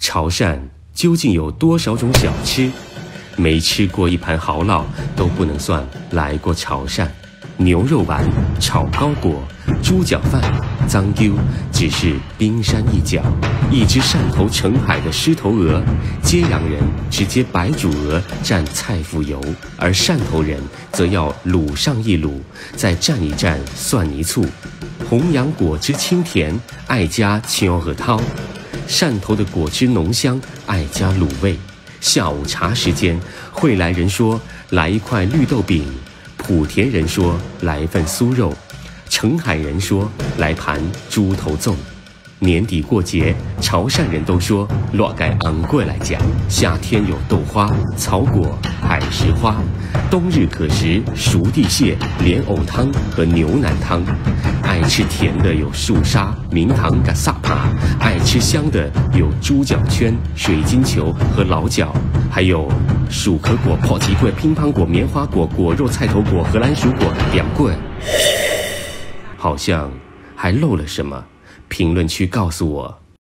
潮汕究竟有多少种小吃？没吃过一盘好老都不能算来过潮汕。牛肉丸、炒糕果、猪脚饭、脏丢只是冰山一角。一只汕头澄海的狮头鹅，揭阳人直接白煮鹅蘸菜脯油，而汕头人则要卤上一卤，再蘸一蘸蒜泥醋。弘扬果汁清甜，爱加青核桃。汕头的果汁浓香，爱加卤味。下午茶时间，惠来人说来一块绿豆饼，莆田人说来一份酥肉，澄海人说来盘猪头粽。年底过节，潮汕人都说落盖昂贵来讲，夏天有豆花、草果、海石花，冬日可食熟地蟹、莲藕汤和牛腩汤。爱吃甜的有树沙、明糖跟萨帕，爱吃香的有猪脚圈、水晶球和老饺，还有薯壳果、泡鸡桂、乒乓果、棉花果、果肉菜头果、荷兰薯果、凉棍。好像还漏了什么？评论区告诉我。